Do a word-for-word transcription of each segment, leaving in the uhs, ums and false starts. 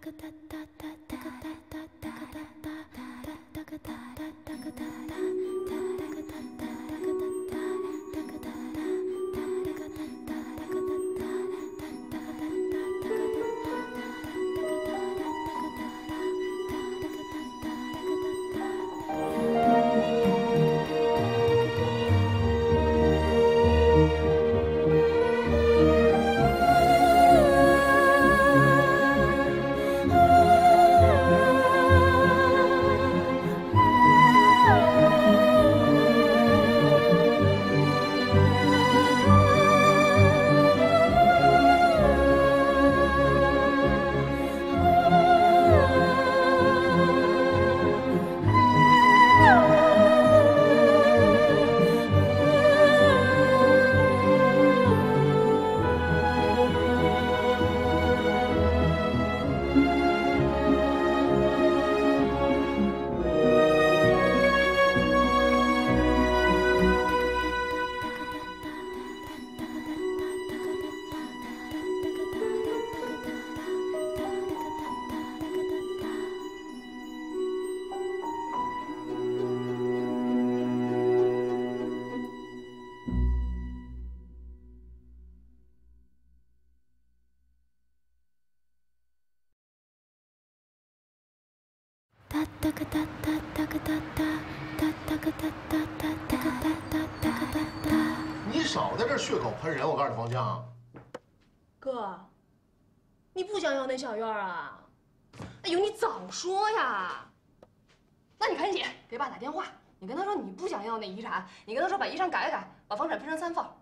你少在这血口喷人！我告诉你，方江， 哥，你不想要那小院啊？哎呦，你早说呀！那你赶紧给爸打电话，你跟他说你不想要那遗产，你跟他说把遗产改一改，把房产分成三份。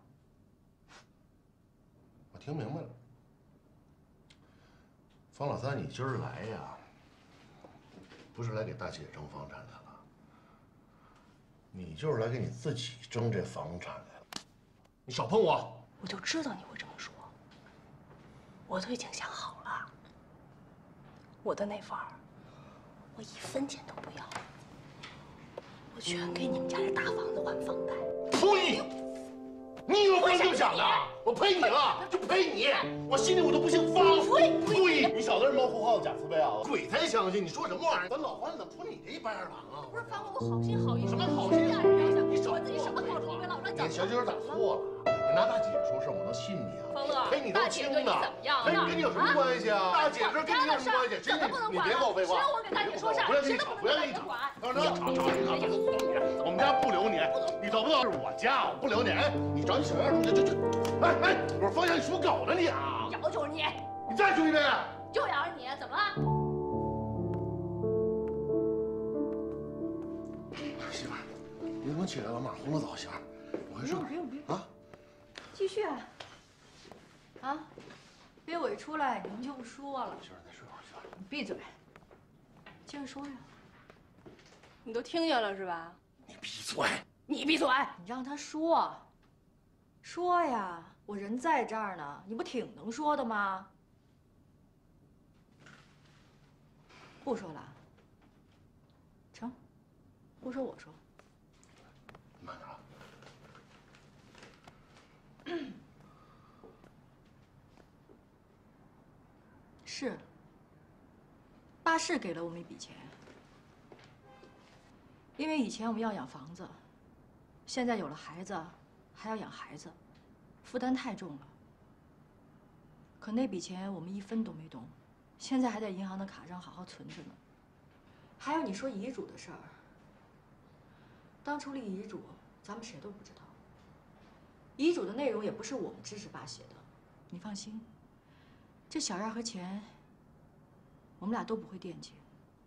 我听明白了，方老三，你今儿来呀，不是来给大姐争房产来了，你就是来给你自己争这房产来了。你少碰我！ 我就知道你会这么说，我都已经想好了，我的那份儿，我一分钱都不要，我全给你们家这大房子还房贷。 呸！你有光这么想的？我赔你了，就赔你！我心里我都不姓方。 呸呸！你小子是猫哭耗子假慈悲啊！鬼才相信！你说什么玩意儿？咱老黄怎么出你这一白眼狼啊？ 不是方哥，我好心好意， 什么好心好意？你我自己什么好处没了，我让你小姐打错了。你拿大姐说事，我能信你啊？ 方乐， 陪你都轻的，跟跟你有什么关系啊？大姐这跟你有什么关系？真的，你别跟我废话。 只有我给大姐说事， 不让跟你吵，不让跟你吵。让让吵吵你吵，你我们家不留你，你懂不懂？是我家，我不留你。哎，你找你小样出去，就就。哎哎，我说方向，你属狗呢你啊？ 咬就是你。 你再说一遍。 就咬着你，怎么了？ 媳妇儿，你怎么起来了？马上红了澡，媳妇儿，有回事吗？ 不用不用啊， 继续啊！啊，别我一出来你们就不说了。 媳妇儿，再睡会儿，媳妇儿。 你闭嘴，接着说呀。 你都听见了是吧？ 你闭嘴！ 你闭嘴！ 你让他说，说呀！我人在这儿呢，你不挺能说的吗？不说了。成，不说我说。 慢点啊。 是，爸是给了我们一笔钱，因为以前我们要养房子，现在有了孩子，还要养孩子，负担太重了。可那笔钱我们一分都没动，现在还在银行的卡上好好存着呢。还有你说遗嘱的事儿，当初立遗嘱，咱们谁都不知道，遗嘱的内容也不是我们支持爸写的，你放心。这小院和钱，我们俩都不会惦记。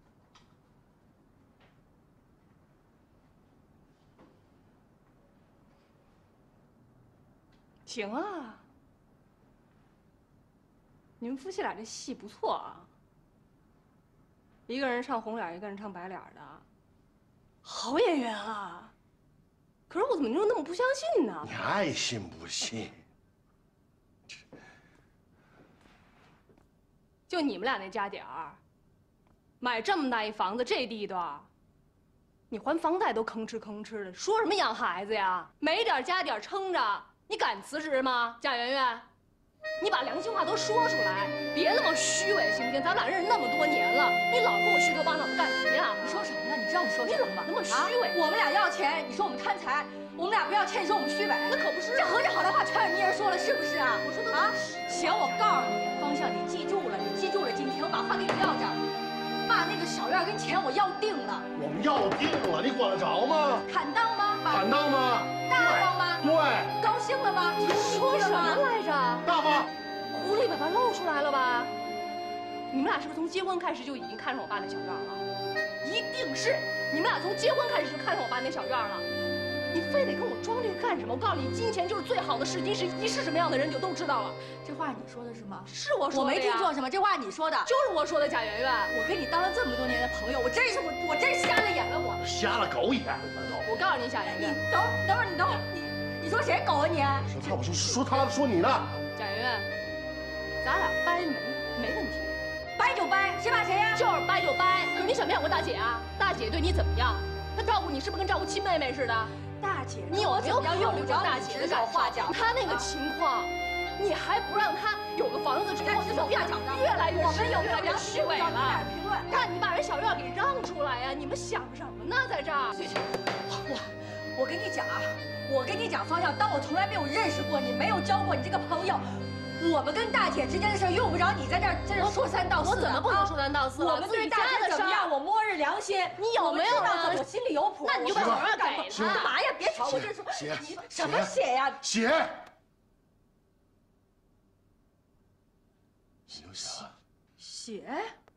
行啊，你们夫妻俩这戏不错啊。一个人唱红脸，一个人唱白脸的，好演员啊。可是我怎么就那么不相信呢？ 你爱信不信？ 就你们俩那家底儿，买这么大一房子，这地段，你还房贷都吭哧吭哧的，说什么养孩子呀？没点家底儿撑着，你敢辞职吗？贾圆圆， 你把良心话都说出来，别那么虚伪，行不行？咱们俩认识那么多年了，你老跟我虚头巴脑干什么呀？ 你说什么呢？你知道你说什么吗？ 那么虚伪、 啊！我们俩要钱，你说我们贪财；我们俩不要钱，你说我们虚伪。 那可不是、啊， 这合着好赖话全是你一人说了，是不是啊？ 我说的啊，行，我告诉你，方向你记住了，你记住了。今天我把话给你撂这儿，爸那个小院跟钱我要定了。 我们要定了，你管得着吗？ 坦荡吗？ 坦荡吗？ 大方吗？ 对。 高兴了吗？ 你说什么来着？ 大方。 狐狸尾巴露出来了吧？你们俩是不是从结婚开始就已经看上我爸那小院了？一定是，你们俩从结婚开始就看上我爸那小院了。你非得跟我装这个干什么？我告诉你，金钱就是最好的试金石，你是什么样的人你就都知道了。 这话你说的是吗？ 是我说的。 我没听错是吗？这话你说的， 就是我说的，贾圆圆。 我跟你当了这么多年的朋友，我真是我我真瞎了眼了，我瞎了狗眼了都。 我告诉你，贾圆圆， 你等会儿等会儿你等会儿你你说谁狗啊你？ 说他，我说说他，说你呢。 贾圆圆，咱俩掰没没问题， 掰就掰，谁怕谁呀？ 就是掰就掰。可是你想没想过大姐啊？大姐对你怎么样？她照顾你是不是跟照顾亲妹妹似的？ 大姐， 你有没有考虑过大姐的有话讲？ 她那个情况，你还不让她有个房子之后，就越越来越实越来越虚伪了。那你把人小院给让出来呀？你们想什么呢？在这儿？ 我我跟你讲啊，我跟你讲方向，当我从来没有认识过你，没有交过你这个朋友。我们跟大姐之间的事用不着你在这儿在这说三道四。 我怎么不能说三道四了？ 我们对大姐怎么样，我摸着良心。 你有没有呢？ 我心里有谱。 那你就把小院给他。干嘛呀？别吵！我这说写你什么写呀？ 写。你就写了。 写。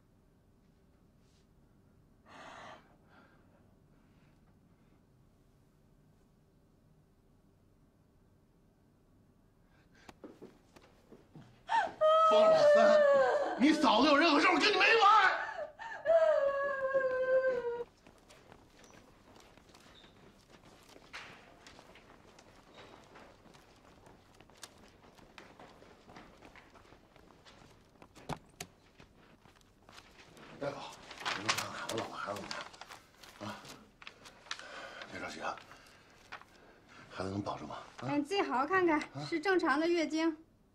方老三，你嫂子有任何事，我跟你没完！大夫，你们看看我老婆孩子们啊，别着急啊，孩子能保着吗？ 哎，你自己好好看看，是正常的月经。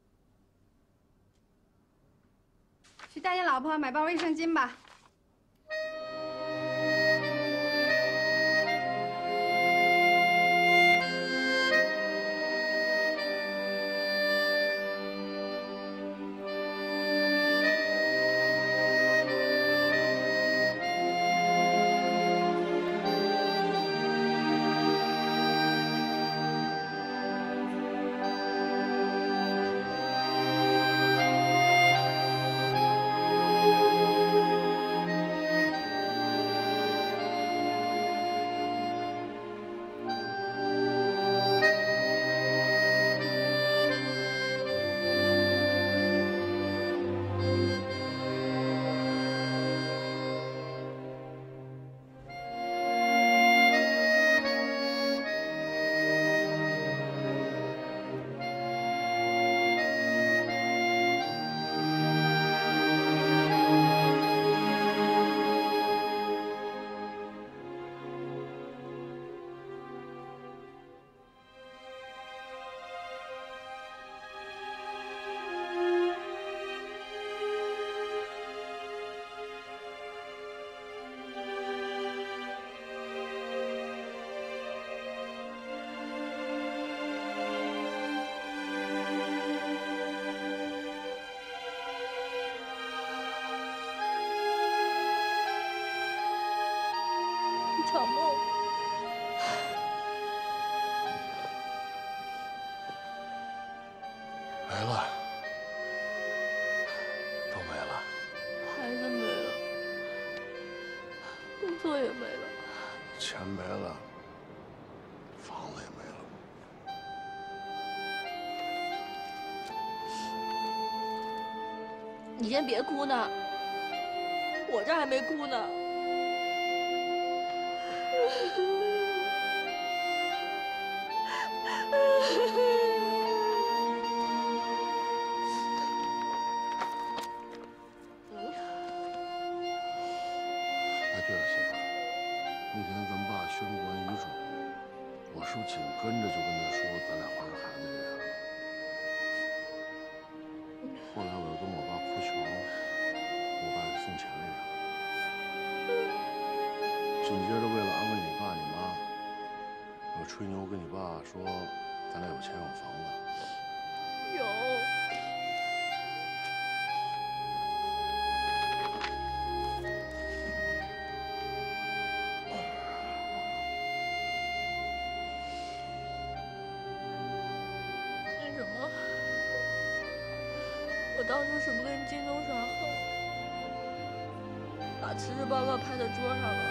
去带你老婆买包卫生巾吧。 小梦， 没了，都没了， 孩子没了，工作也没了， 钱没了，房子也没了。 你先别哭呢，我这还没哭呢。 哎，对了，媳妇儿，那天咱爸宣布完遗嘱，我是不是紧跟着就跟他说咱俩怀上孩子这事儿了？ 紧接着为了安慰你爸你妈，我吹牛跟你爸说，咱俩有钱有房子。 有。那什么，我当初是不是跟金东耍横，把辞职报告拍在桌上了？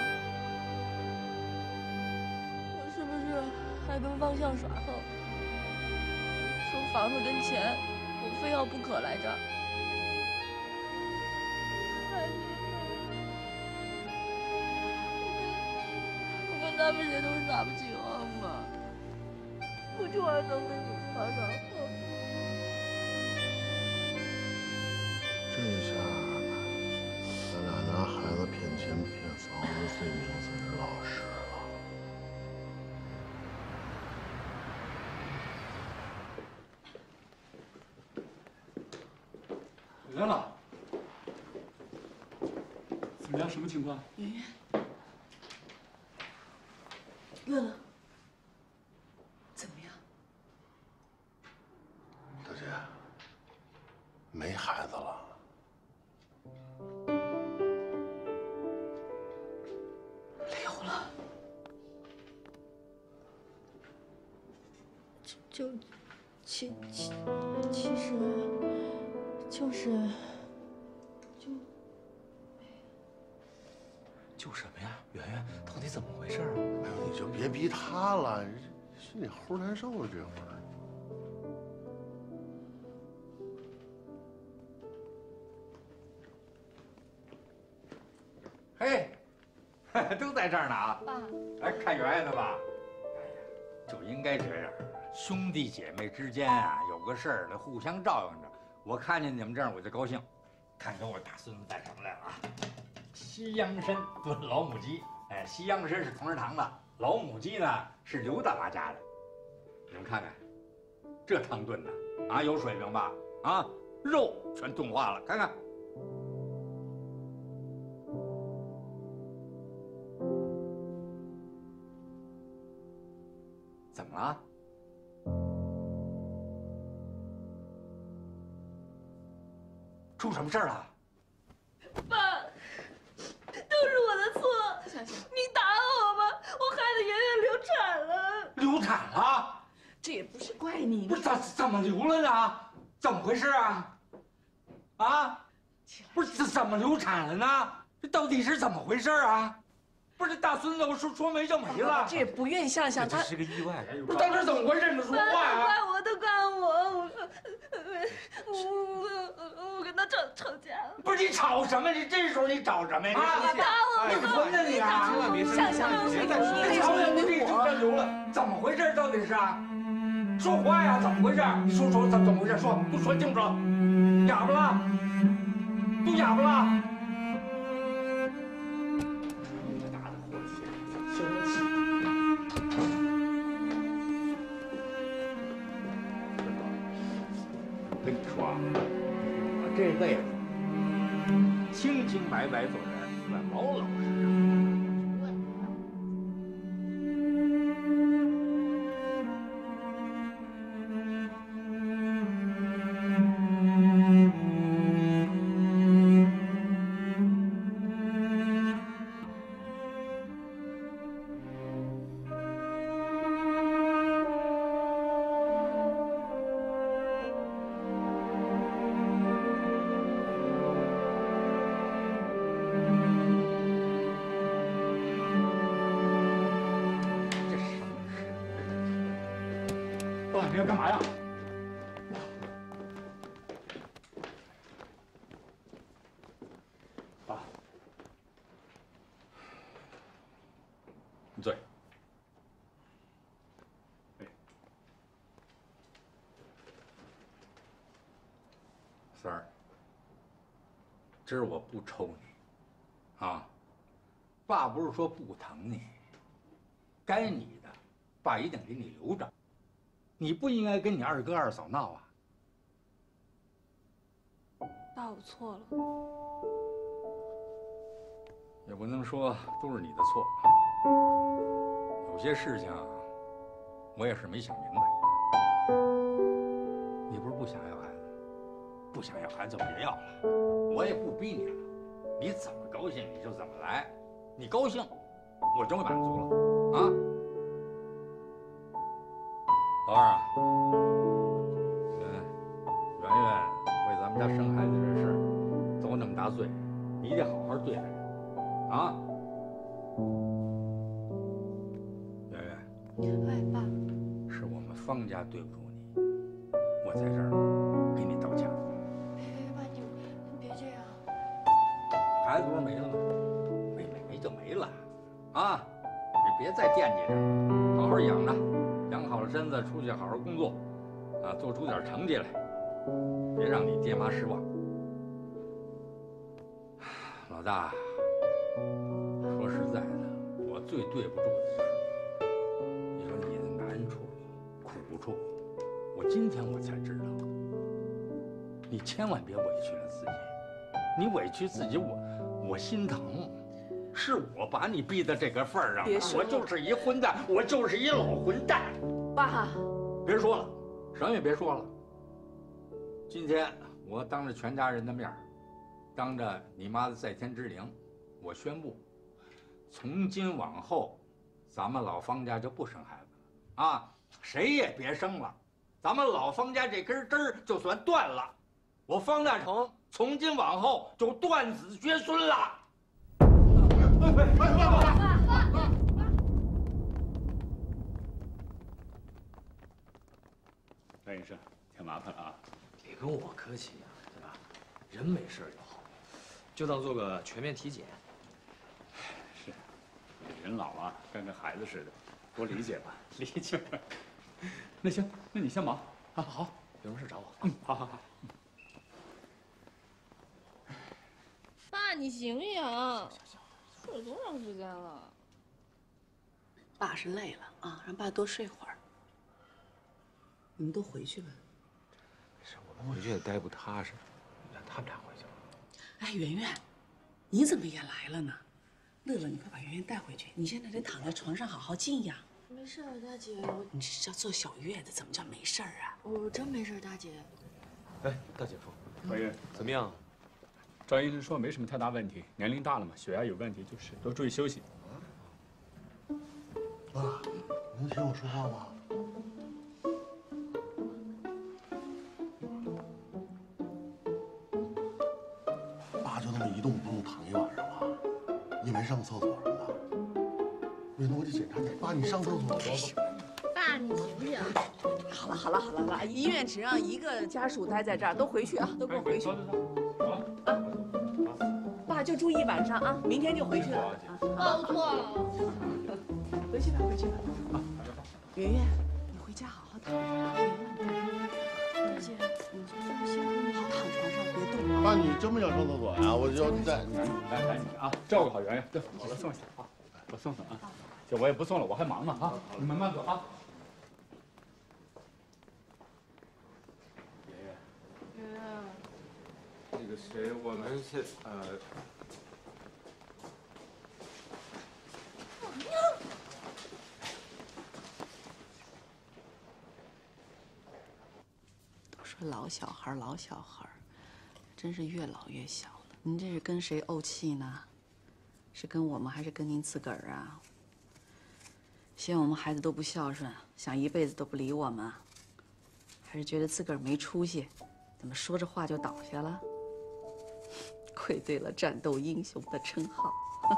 我是不是还跟方向耍横？说房子跟钱，我非要不可来着。还是我跟他们谁都耍不起横嘛，我就还能跟你耍耍横。 这下咱俩拿孩子骗钱骗房子，罪名算是落实了。 回来了，怎么样？什么情况？ 圆圆，乐乐，怎么样？ 大姐，没孩子了。 留了。就，就，其其其实，就是，就。 就什么呀，圆圆，到底怎么回事啊？ 哎呦，你就别逼他了，心里齁难受了这会儿。 嘿，都在这儿呢啊！ 爸， 来看圆圆的吧。哎呀，就应该这样，兄弟姐妹之间啊，有个事儿得互相照应着。我看见你们这样我就高兴。看给我大孙子带什么来了啊？西洋参炖老母鸡。哎，西洋参是同仁堂的，老母鸡呢是刘大妈家的。你们看看，这汤炖的啊，有水平吧？啊，肉全炖化了，看看。怎么了？出什么事儿了？ 爸，都是我的错。想想，你打我吧，我害得圆圆流产了。 流产了？ 这也不是怪你。 不是怎怎么流了呢？怎么回事啊？啊？不是怎怎么流产了呢？这到底是怎么回事啊？不是大孙子，我说说没就没了。 这也不愿意想想他。 这是个意外。 不是当时怎么回事？你说话呀！ 怪我都怪我，我我我跟他吵吵架了。 不是你吵什么？你这时候你找什么呀？啊！ 你打我！ 你混呢你啊！ 千万别生气， 想想别再说你吵什么？这这流了，怎么回事？到底是啊？说话呀！怎么回事？你说说怎怎么回事？说，给我说清楚。哑巴了？都哑巴了？我跟你说啊，我这辈子清清白白做人，老老实实做人。你要干嘛呀？爸，你醉。哎，三儿，今儿我不抽你，啊，爸不是说不疼你，该你的，爸一定给你留着。你不应该跟你二哥二嫂闹啊！ 爸，我错了。 要不不能说都是你的错，有些事情我也是没想明白。你不是不想要孩子，不想要孩子就别要了，我也不逼你了，你怎么高兴你就怎么来，你高兴，我就会满足了啊。老二啊，嗯，圆圆为咱们家生孩子这事儿，都那么大岁数，你得好好对待人啊。圆圆， 哎，爸， 是我们方家对不住你，我在这儿给你道歉。 别别别，爸，你你别这样。 孩子不是没了吗？没没没就没了，啊，你别再惦记着，好好养着，养好了身子，出去好好工作，啊，做出点成绩来，别让你爹妈失望。老大，说实在的，我最对不住的就是你说你的难处、苦处，我今天我才知道，你千万别委屈了自己，你委屈自己，我我心疼，是我把你逼到这个份儿上的，我就是一混蛋，我就是一老混蛋。 爸， 别说了，什么也别说了。今天我当着全家人的面儿，当着你妈的在天之灵，我宣布，从今往后，咱们老方家就不生孩子了啊，谁也别生了，咱们老方家这根针儿就算断了，我方大成从今往后就断子绝孙了。 范医生，挺麻烦了啊。 别跟我客气呀，对吧？人没事就好，就当做个全面体检。 是，人老啊，跟个孩子似的，多理解吧。 理解。 那行，那你先忙啊，好，有什么事找我。 嗯，好好好。 爸，你醒醒！睡了多长时间了？ 爸是累了啊，让爸多睡会儿。你们都回去吧。 是我们回去也待不踏实，让他们俩回去吧。 哎，圆圆，你怎么也来了呢？乐乐，你快把圆圆带回去。你现在得躺在床上好好静养。 没事儿，大姐，我你这叫坐小月的，怎么叫没事儿啊？ 我真没事儿，大姐。 哎，大姐夫， 怀孕怎么样？ 张医生说没什么太大问题，年龄大了嘛，血压有问题，就是多注意休息。 爸，能听我说话吗？爸就那么一动不动躺一晚上吗？你没上厕所什么的？不行，我得检查检查。爸，你上厕所吗？ 爸，你醒醒！ 好了好了好了好了，医院只让一个家属待在这儿，都回去啊，都给我回去。 走走走，走啊，爸就住一晚上啊，明天就回去了啊。 爸，我错了。 回去吧，回去吧。圆圆，你回家好好躺着，别乱动。 大姐，你这么辛苦， 好躺床上，别动啊。 爸，你真不想上厕所呀？我就在。 来来你啊，照顾好圆圆。对，我来送一下啊，我送送啊。这我也不送了，我还忙呢啊，你慢慢走啊。 圆圆，那个谁，我们是呃。 都说老小孩老小孩，真是越老越小了。您这是跟谁怄气呢？是跟我们还是跟您自个儿啊？嫌我们孩子都不孝顺，想一辈子都不理我们，还是觉得自个儿没出息，怎么说着话就倒下了？愧对了战斗英雄的称号。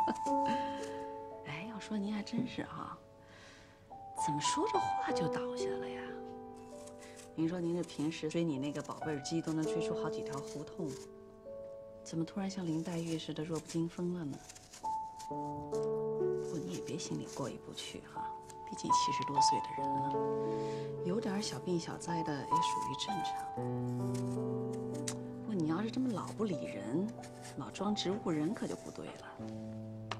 哎，要说您还真是啊，怎么说着话就倒下了呀？您说您这平时追你那个宝贝儿鸡都能追出好几条胡同，怎么突然像林黛玉似的弱不禁风了呢？不过你也别心里过意不去哈、啊，毕竟七十多岁的人了，有点小病小灾的也属于正常。不过你要是这么老不理人，老装植物人可就不对了。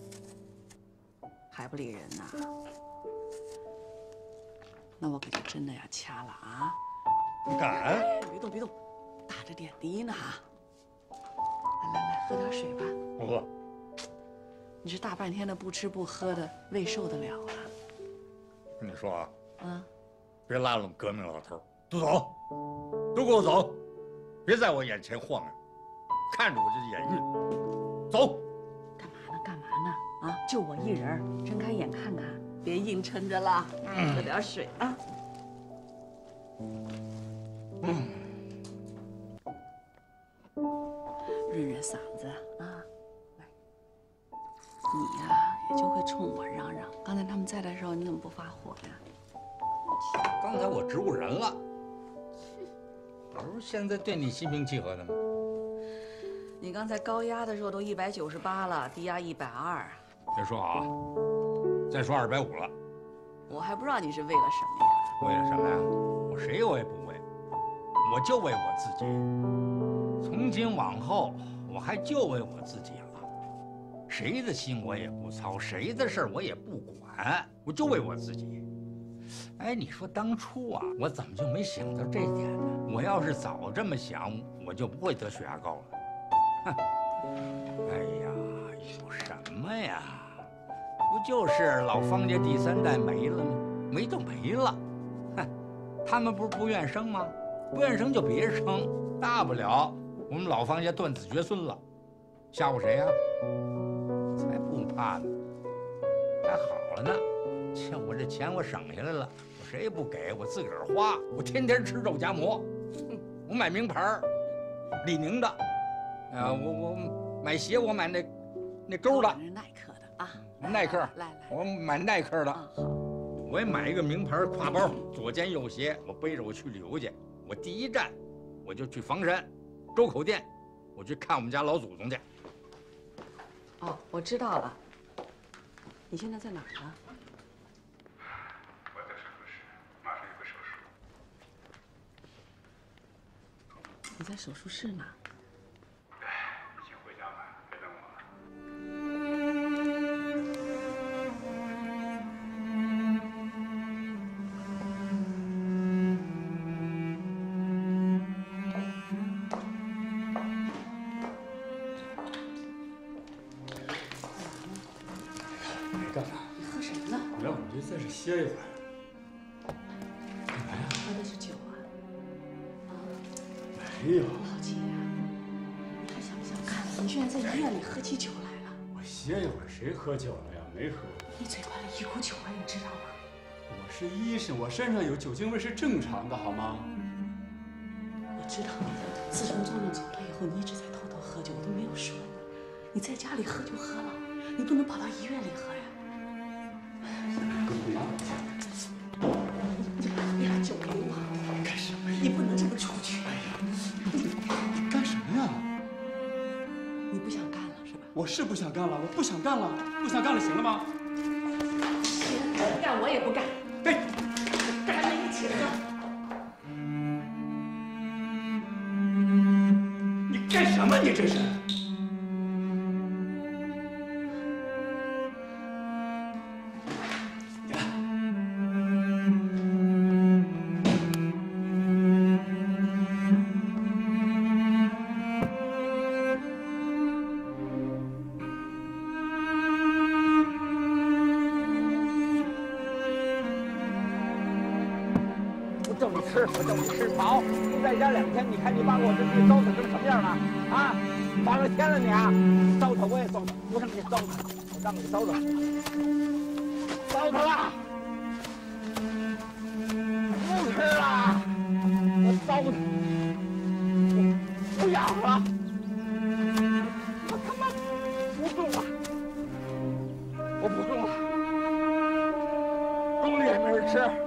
还不理人呐？那我可就真的要掐了啊！ 你敢？ 别动别动，打着点滴呢。来来来，喝点水吧。 我喝。 你这大半天的不吃不喝的，胃受得了啊？ 跟你说啊， 啊， 别拉拢革命老头，都走，都给我走，别在我眼前晃悠，看着我这眼晕，走。 干嘛呢？干嘛呢？啊，就我一人，睁开眼看看，别硬撑着了，喝点水啊。嗯，润润嗓子啊。来，你呀、也就会冲我嚷嚷。刚才他们在的时候，你怎么不发火呀？ 刚才我植物人了，我不是现在对你心平气和的吗？ 你刚才高压的时候都一百九十八了，低压一百二。 别说啊，再说二百五了。 我还不知道你是为了什么呀？ 为了什么呀？我谁我也不为，我就为我自己。从今往后，我还就为我自己了。谁的心我也不操，谁的事儿我也不管，我就为我自己。哎，你说当初啊，我怎么就没想到这点呢？我要是早这么想，我就不会得血压高了。哼！哎呀，有什么呀？不就是老方家第三代没了吗？没就没了。哼，他们不是不愿生吗？不愿生就别生，大不了我们老方家断子绝孙了。吓唬谁呀？才不怕呢，还好了呢。像我这钱我省下来了，我谁也不给，我自个儿花。我天天吃肉夹馍，我买名牌儿，李宁的，啊，我我买鞋我买那那勾的， 耐克的啊， 耐克， 来来， 我买耐克的。 啊好， 我也买一个名牌挎包，左肩右斜，我背着我去旅游去。我第一站，我就去房山周口店，我去看我们家老祖宗去。 哦，我知道了。你现在在哪儿呢？ 我在手术室，马上有个手术。 你在手术室呢？ 你先回家吧，别等我了。没干嘛， 你喝什么呢？ 我要你就在这歇一会儿。干嘛呀？ 喝的是酒啊？啊， 没有， 老季呀，你还想不想看了？你居然在医院里喝起酒来了！ 我歇一会儿，谁喝酒了呀？没喝。 你嘴巴里一股酒味，你知道吗？ 我是医生，我身上有酒精味是正常的，好吗？ 我知道，自从壮壮走了以后，你一直在偷偷喝酒，我都没有说你。你在家里喝就喝了，你不能跑到医院里喝呀。 你拿你把酒给我！ 干什么呀？ 你不能这么出去！ 哎呀，你干什么呀？ 你不想干了是吧？ 我是不想干了，我不想干了，不想干了，行了吗？ 行，我不干，我也不干。 哎， 咱们一起喝。 你干什么？你这是？你来。 我叫你吃，我叫你吃饱。你在家两天，你看你把我这地糟蹋成什么样了啊？反了天了你啊！糟蹋我也糟蹋，不是你糟蹋，我让你糟蹋，糟蹋了，不吃了，我糟蹋，我不养了，我他妈不种了，我不种了，种了也没人吃。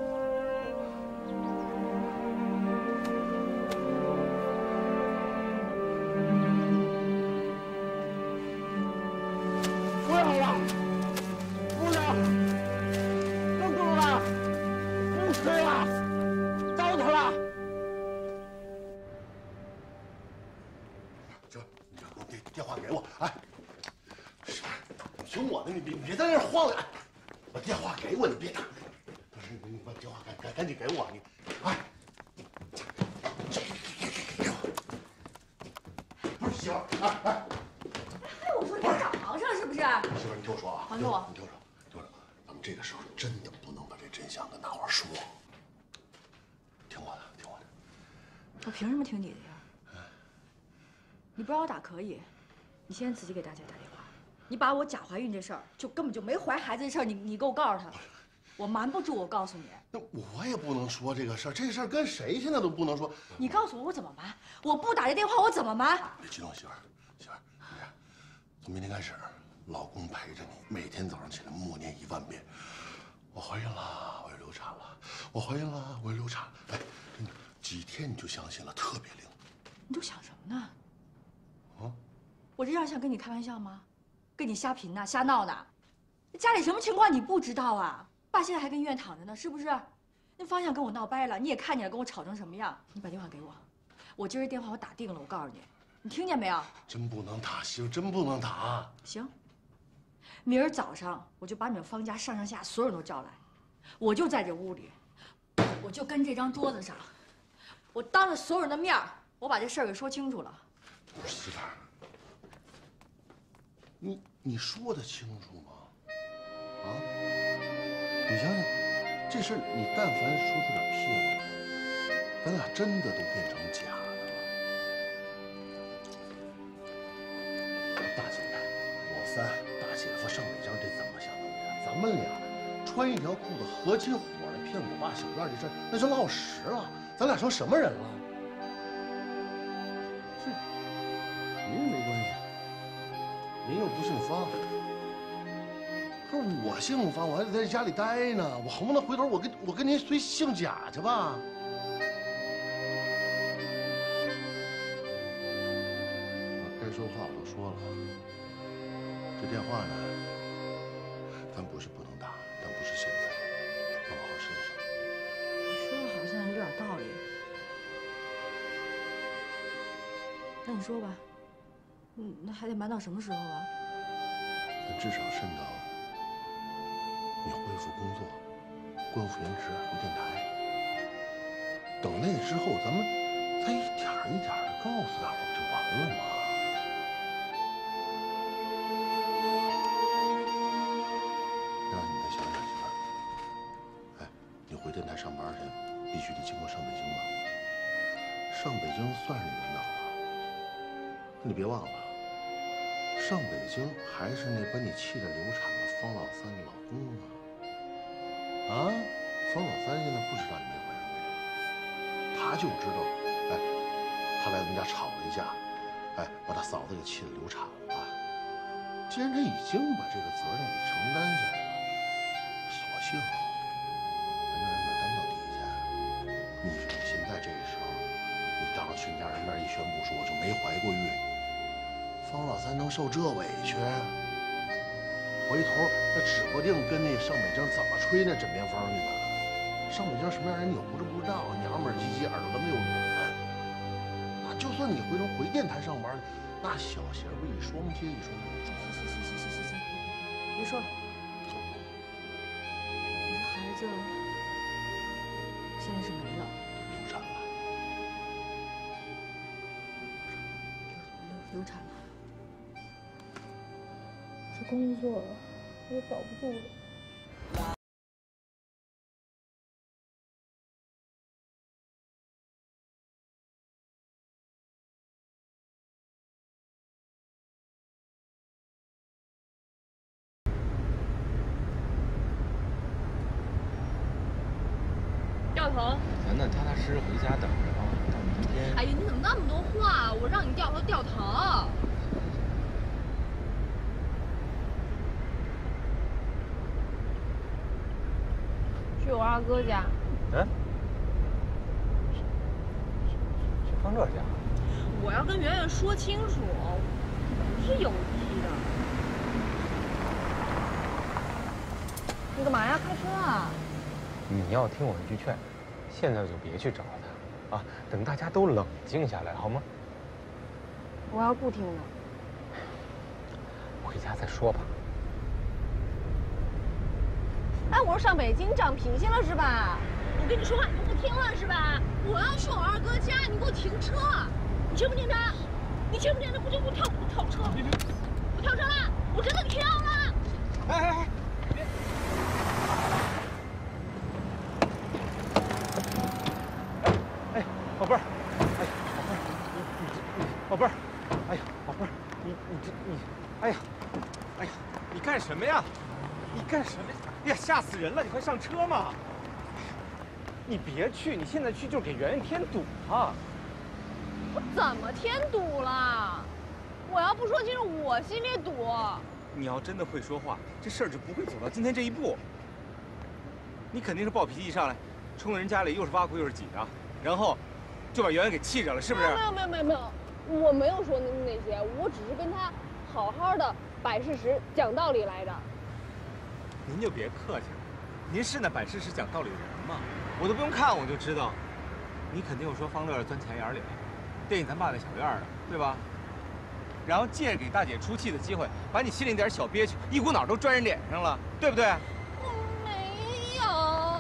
不要了，不要，不种了，不吃了，糟蹋了。 这，你这给我电电话给我，哎，是吧？你听我的，你别你别在那儿晃了，哎，把电话给我，你别打，不是你把电话赶赶赶紧给我，你，哎，给我，不是媳妇儿，哎哎。 哎，我说你找忙上是不是？ 我说啊， 王总， 你听我说，听我说，咱们这个时候真的不能把这真相跟大伙说。听我的，听我的。 我凭什么听你的呀？你不让我打可以，你现在自己给大姐打电话。你把我假怀孕这事儿，就根本就没怀孩子这事儿，你你给我告诉他，我瞒不住。我告诉你， 那我也不能说这个事儿，这事儿跟谁现在都不能说。 你告诉我我怎么瞒？我不打这电话我怎么瞒？ 别激动，媳妇儿，媳妇儿，你看，从明天开始，老公陪着你，每天早上起来默念一万遍：我怀孕了，我要流产了，我怀孕了，我要流产。哎，真的，几天你就相信了，特别灵。 你都想什么呢？ 啊？ 我这样想跟你开玩笑吗？跟你瞎贫呢，瞎闹呢。家里什么情况你不知道啊？爸现在还跟医院躺着呢，是不是？那方向跟我闹掰了，你也看见了，跟我吵成什么样？你把电话给我，我今儿电话我打定了，我告诉你，你听见没有？ 真不能打，媳妇，真不能打。 行，明儿早上我就把你们方家上上下所有人都叫来，我就在这屋里，我就跟这张桌子上，我当着所有人的面儿，我把这事儿给说清楚了。 不是媳妇儿，你你说得清楚吗？啊？你想想，这事儿你但凡说出点屁话，咱俩真的都变成假的了。大姐，老三、大姐夫、上北江，这怎么想怎么来？咱们俩穿一条裤子合起伙来骗我爸小院这事儿，那就落实了。咱俩成什么人了？是，您没关系，您又不姓方。可是我姓方，我还得在家里待呢，我横不能回头我跟我跟您随姓贾去吧？我该说的话我都说了，这电话呢，咱不是不能打，但不是现在，要好好慎慎。 你说的好像有点道理，那你说吧，嗯，那还得瞒到什么时候啊？ 咱至少慎到你恢复工作，官复原职，回电台。等那之后，咱们再一点一点的告诉大伙儿，就完了吗？让你再想想，媳妇儿。哎，你回电台上班去，必须得经过上北京吧？上北京算是你领导了，可你别忘了，上北京还是那把你气得流产的方老三的老公啊！啊，方老三现在不知道你没怀上孕，他就知道，哎，他来咱们家吵了一架，哎，把他嫂子给气得流产了。既然他已经把这个责任给承担下来了，索性咱就让他担到底下。你说你现在这个时候，你当着全家人面一宣布说我就没怀过孕，方老三能受这委屈？回头那指不定跟那上北京怎么吹那枕边风去呢？上北京什么样人你又不是不知道，娘们儿唧唧，耳朵根没有软。那就算你回头回电台上班，那小媳妇一双接一双的。 行行行行行行，别说了。你这孩子现在是没了， 流产了， 流流产了。这工作我也保不住了。 掉头。 咱呢，踏踏实实回家等着啊，到明天。 哎呀，你怎么那么多话？我让你掉头掉头。去我二哥家。 嗯？去方乐家？ 我要跟圆圆说清楚，不是有意的。你干嘛呀？开车啊？ 你要听我一句劝，现在就别去找他，啊，等大家都冷静下来，好吗？ 我要不听呢？ 回家再说吧。 哎，我说上北京长脾气了是吧？我跟你说话你都不听了是吧？我要去我二哥家，你给我停车！你听不听着？你听不听着？不就不跳不跳车？我跳车了！我真的跳了！ 你这你，哎呀，哎呀，你干什么呀？你干什么？哎呀，吓死人了！你快上车嘛！你别去，你现在去就是给圆圆添堵啊！ 我怎么添堵了？我要不说清楚，我心里堵。 你要真的会说话，这事儿就不会走到今天这一步。你肯定是暴脾气一上来，冲到人家里又是挖苦又是挤的，然后就把圆圆给气着了，是不是？ 没有没有没有没有，我没有说那那些，我只是跟他好好的摆事实、讲道理来着。 您就别客气了，您是那摆事实、讲道理的人吗？我都不用看我就知道，你肯定又说方乐钻钱眼里了，惦记咱爸那小院的，对吧？然后借着给大姐出气的机会，把你心里那点小憋屈一股脑都钻人脸上了，对不对？ 我没有，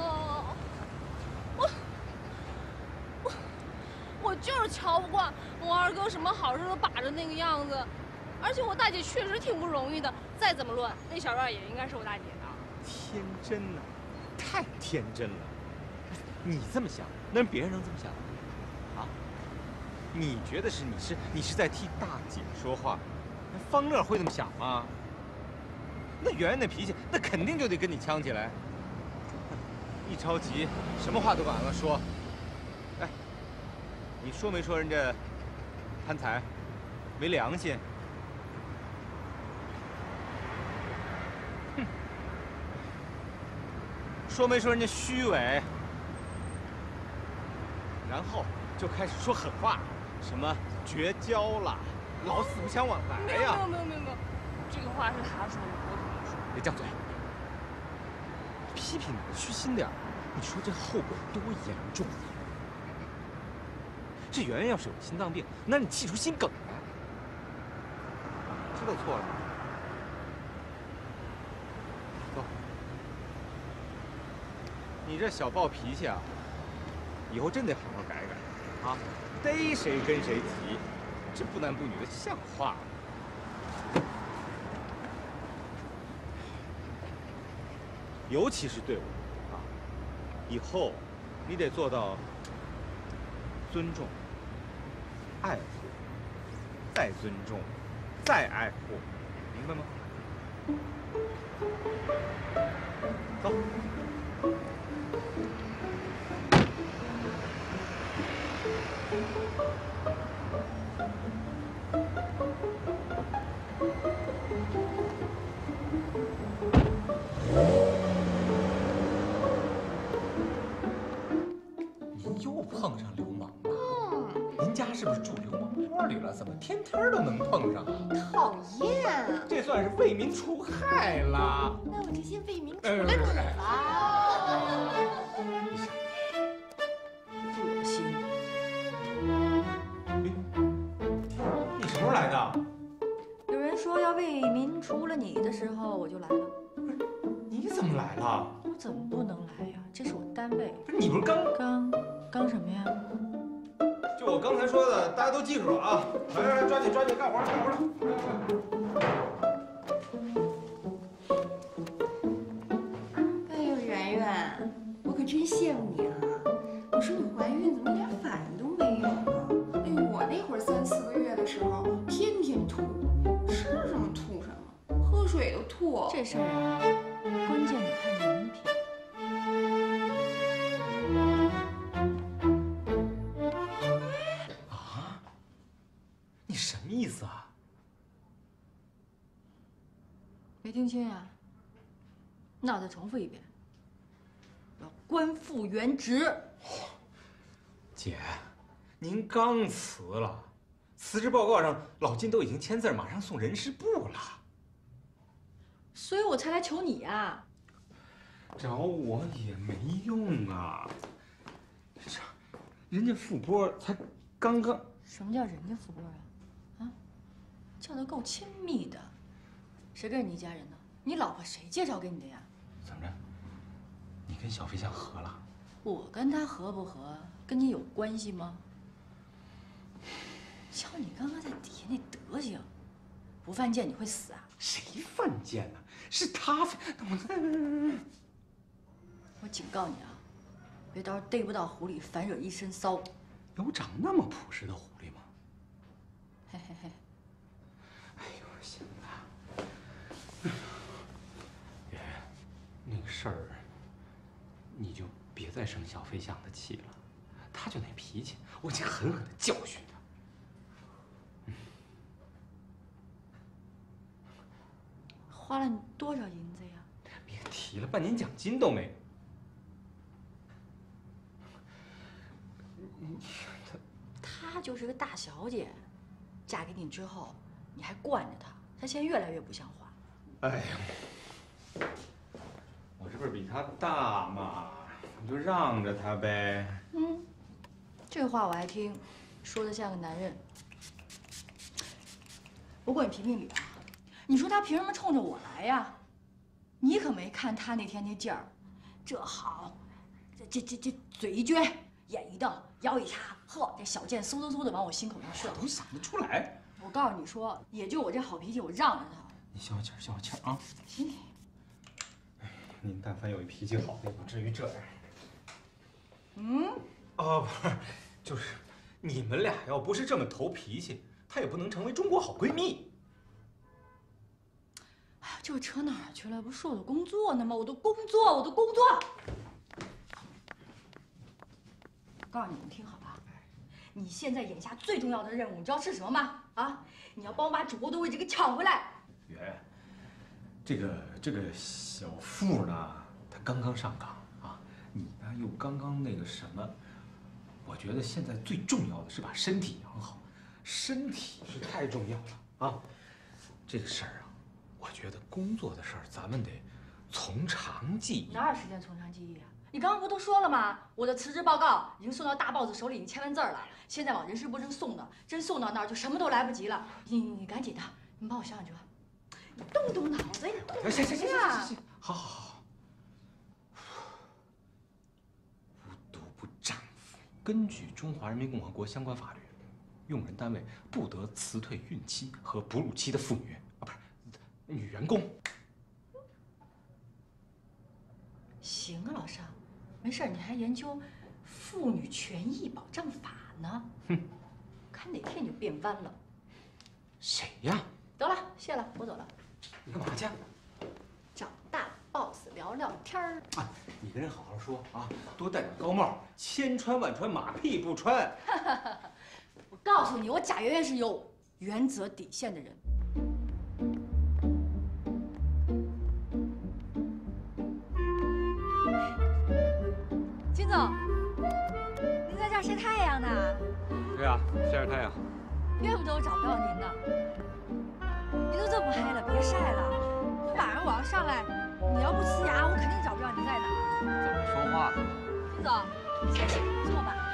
我我我就是瞧不惯我二哥什么好事都把着那个样子，而且我大姐确实挺不容易的。再怎么论，那小院也应该是我大姐的。 天真呐、啊，太天真了！你这么想，那别人能这么想吗？啊？你觉得是你是你是在替大姐说话，那方乐会这么想吗？那圆圆那脾气，那肯定就得跟你呛起来。一着急，什么话都敢乱说。哎，你说没说人家贪财，没良心？哼，说没说人家虚伪？然后就开始说狠话。什么绝交了，老死不相往来呀！ 没有没有没有没有，这个话是他说的，我怎么说？ 别犟嘴！批评你虚心点儿，你说这后果多严重啊！这圆圆要是有心脏病，那你气出心梗来，知道错了。走，你这小暴脾气啊，以后真得好好改改啊！逮谁跟谁急，这不男不女的像话吗？尤其是对我啊，以后你得做到尊重、爱护，再尊重，再爱护，明白吗？走。您又碰上流氓了？嗯，您家是不是住流氓窝里了？怎么天天都能碰上？ 讨厌啊！ 这算是为民除害了。 那我就先为民除了你吧。 恶心！ 你什么时候来的？ 有人说要为民除了你的时候，我就来了。 你怎么来了？ 我怎么不能来呀？这是我单位。 不是你不是刚刚刚什么呀？ 就我刚才说的，大家都记住了啊！来来来，抓紧抓紧，干活了干活了！ 哎呦，圆圆，我可真羡慕你啊！我说你怀孕怎么一点反应都没有啊？哎呦，我那会儿三四个月的时候，天天吐，吃什么吐什么，喝水都吐。 这事儿啊，关键得看人品。 啊？你什么意思啊？ 没听清呀？那我再重复一遍。要官复原职。 姐，您刚辞了，辞职报告上老金都已经签字，马上送人事部了。 所以我才来求你呀。 找我也没用啊！这人家傅波才刚刚…… 什么叫人家傅波啊？啊，叫得够亲密的。谁跟着你一家人呢？你老婆谁介绍给你的呀？ 怎么着？你跟小飞象和了？ 我跟他合不合，跟你有关系吗？瞧你刚刚在底下那德行，不犯贱你会死啊！ 谁犯贱呢？是他犯……我…… 我警告你啊，别到时候逮不到狐狸，反惹一身骚。 有长那么朴实的狐狸吗？ 嘿嘿嘿。 哎呦， 再生小飞象的气了，他就那脾气，我得狠狠的教训他。 花了你多少银子呀？ 别提了，半年奖金都没有。 她就是个大小姐，嫁给你之后，你还惯着她，她现在越来越不像话。 哎呀，我这不是比她大嘛，你就让着她呗。 嗯，这话我爱听，说的像个男人。不过你评评理啊，你说他凭什么冲着我来呀？你可没看他那天那劲儿，这好，这这这这嘴一撅，眼一瞪，腰一插，呵，这小剑嗖嗖嗖的往我心口上射， 都想得出来。 我告诉你说，也就我这好脾气，我让着他。 你消消气儿，消消气儿啊。 行。 您但凡有一脾气好，也不至于这样。 嗯？ 哦，不是，就是你们俩要不是这么投脾气，她也不能成为中国好闺蜜。 哎呀，这扯哪儿去了？不是说我的工作呢吗？我的工作，我的工作。告诉你们听好了，你现在眼下最重要的任务，你知道是什么吗？啊，你要帮我把主播的位置给抢回来。 圆圆，这个这个小付呢，他刚刚上岗啊，你呢又刚刚那个什么，我觉得现在最重要的是把身体养好，身体是太重要了啊。这个事儿啊，我觉得工作的事儿咱们得从长计议。 哪有时间从长计议啊？你刚刚不都说了吗？我的辞职报告已经送到大 boss 手里，已经签完字了，现在往人事部正送呢，真送到那儿就什么都来不及了。你你你赶紧的，你帮我想想辙。你动动脑子，你动动脑子呀！ 行行行行行，好好好。无毒不丈夫。根据中华人民共和国相关法律，用人单位不得辞退孕期和哺乳期的妇女啊，不是女员工。 行啊，老尚，没事，你还研究妇女权益保障法呢？ 哼， 看哪天你就变弯了。 谁呀？ 得了，谢了，我走了。 你干嘛去？ 找大 boss 聊聊天儿。 啊，你跟人好好说啊，多戴点高帽，千穿万穿，马屁不穿。 我告诉你，我贾圆圆是有原则底线的人。 金总，您在这儿晒太阳呢？ 对啊，晒晒太阳。 怪不得我找不到您呢。您都这么黑了，别晒了。晚上我要上来，你要不呲牙，我肯定找不着您在哪儿。 怎么说话？ 金总，先生不错吧？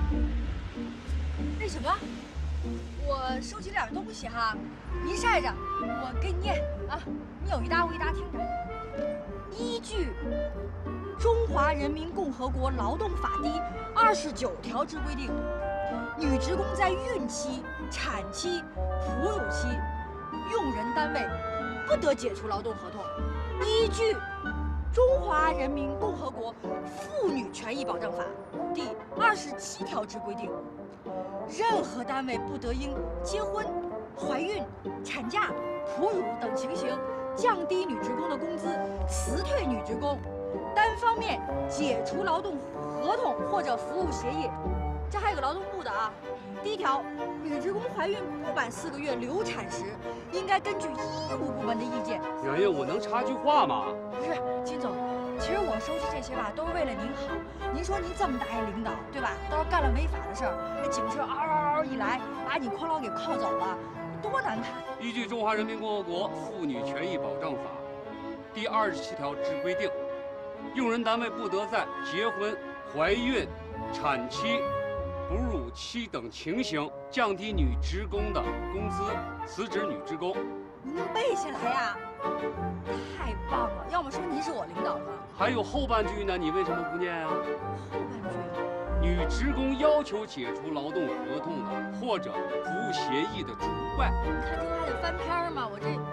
那什么，我收集两样东西哈，您晒着，我给你念啊，你有一搭无一搭听着。依据《中华人民共和国劳动法》第二十九条之规定，女职工在孕期、产期、哺乳期，用人单位不得解除劳动合同。依据《中华人民共和国妇女权益保障法》第二十七条之规定，任何单位不得因结婚、怀孕、产假、哺乳等情形降低女职工的工资，辞退女职工，单方面解除劳动合同或者服务协议。这还有个劳动部的啊。第一条，女职工怀孕不满四个月流产时，应该根据医务部门的意见。 圆圆，我能插句话吗？ 不是，金总，其实我收集这些吧，都是为了您好。您说您这么大一领导，对吧？到时候干了违法的事儿，那警车嗷嗷嗷一来，把你哐啷给铐走了，多难看！ 依据《中华人民共和国妇女权益保障法》第二十七条之规定，用人单位不得在结婚、怀孕、产期、哺乳期等情形降低女职工的工资，辞职女职工。 您能背下来呀？太棒了！要么说您是我领导呢。 还有后半句呢，你为什么不念啊？ 后半句。 女职工要求解除劳动合同的或者服务协议的除外。 你看这还得翻篇吗？我这，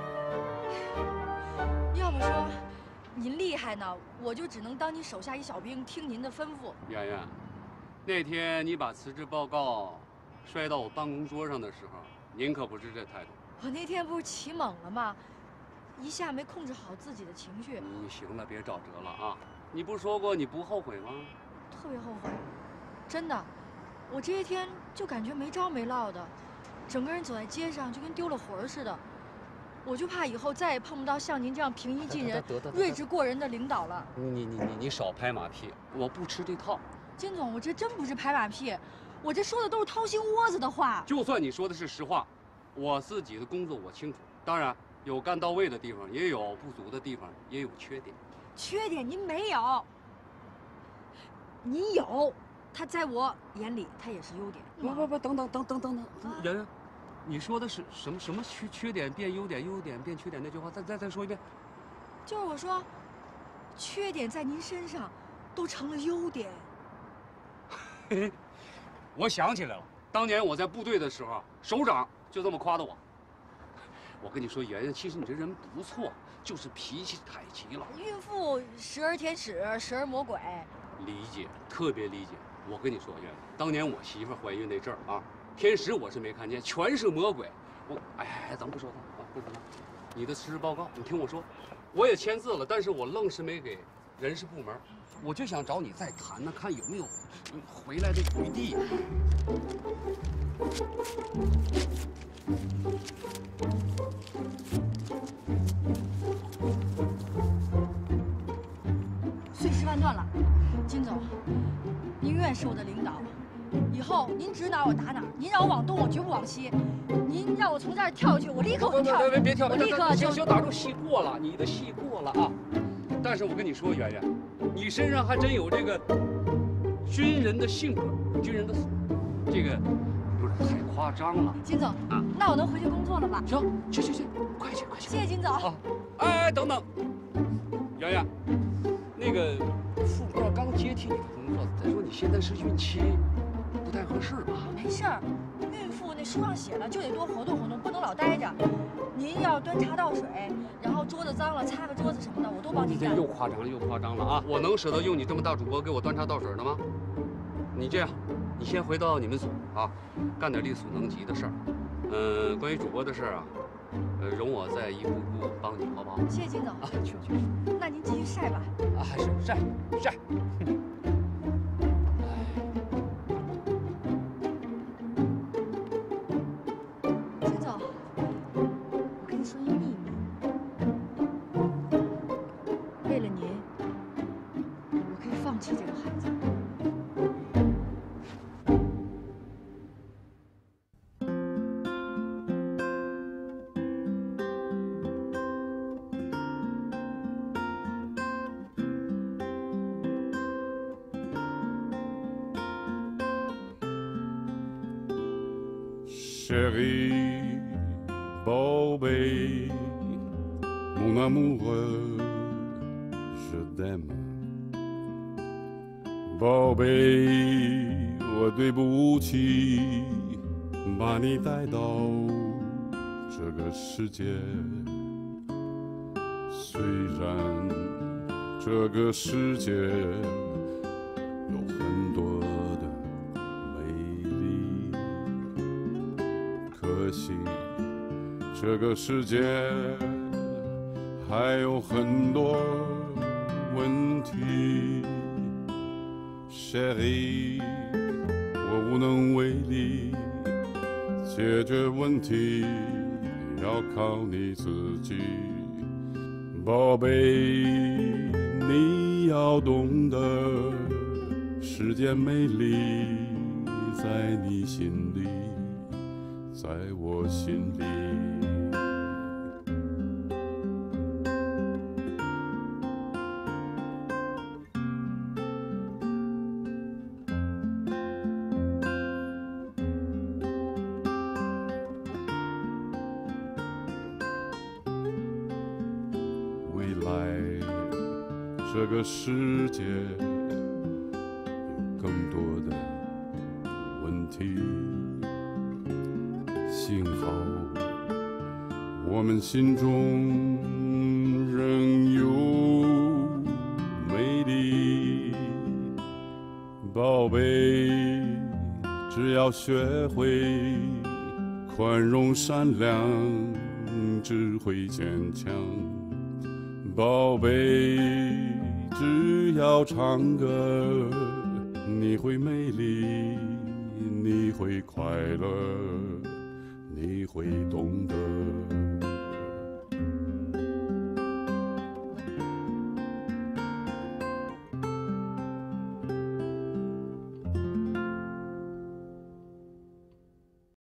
要么说您厉害呢，我就只能当你手下一小兵，听您的吩咐。 圆圆，那天你把辞职报告摔到我办公桌上的时候，您可不是这态度。 我那天不是起猛了吗？一下没控制好自己的情绪。 你行了，别找辙了啊！你不说过你不后悔吗？ 特别后悔，真的，我这些天就感觉没着没落的，整个人走在街上就跟丢了魂似的。我就怕以后再也碰不到像您这样平易近人、睿智过人的领导了。 你你你你少拍马屁，我不吃这套。 金总，我这真不是拍马屁，我这说的都是掏心窝子的话。 就算你说的是实话，我自己的工作我清楚，当然有干到位的地方，也有不足的地方，也有缺点。 缺点您没有，您有，他在我眼里他也是优点。 不不不，等等等等等等，圆圆，你说的是什么什么缺缺点变优点，优点变缺点那句话，再再再说一遍。 就是我说，缺点在您身上都成了优点。 嘿嘿，我想起来了，当年我在部队的时候，首长就这么夸的我。我跟你说，圆圆，其实你这人不错，就是脾气太急了。 孕妇时而天使，时而魔鬼。 理解，特别理解。我跟你说，圆圆，当年我媳妇怀孕那阵儿啊，天使我是没看见，全是魔鬼。我，哎，咱不说他啊，不说他。你的辞职报告，你听我说，我也签字了，但是我愣是没给人事部门。我就想找你再谈谈，看有没有回来的余地。 碎尸万段了，金总，您永远是我的领导，以后您指哪我打哪，您让我往东我绝不往西，您让我从这儿跳下去，我立刻就跳。 别别别跳！ 我立刻就。 行行，打住，戏过了，你的戏过了啊！但是我跟你说，圆圆，你身上还真有这个军人的性格，军人的素质，这个有点太夸张了。 金总啊，那我能回去工作了吧？ 行，去去去，快去快去！ 谢谢金总。 啊，哎，等等，圆圆，那个副哥刚接替你的工作，再说你现在是孕期，不太合适吧？ 没事儿，孕妇那书上写了，就得多活动活动，不能老待着。您要端茶倒水，然后桌子脏了擦个桌子什么的，我都帮您干。 你这又夸张了又夸张了啊！我能舍得用你这么大主播给我端茶倒水的吗？你这样，你先回到你们组啊，干点力所能及的事儿。嗯，关于主播的事儿啊，呃，容我再一步步帮你，好不好？ 谢谢金总啊，去去。 那您继续晒吧。 啊，还是晒晒。 金总，我跟你说一秘密，为了您，我可以放弃这个孩子。 Chérie, 宝贝 mon amoureux, je t'aime. 宝贝，我对不起，把你带到这个世界。虽然这个世界有很多的美丽，可惜这个世界还有很多问题。Chérie， 我无能为力，解决问题要靠你自己。宝贝，你要懂得，世间美丽在你心里，在我心里。这个世界有更多的问题，幸好我们心中仍有美丽。宝贝，只要学会宽容善良，只会坚强。宝贝，只要唱歌你会美丽，你会快乐，你会懂得。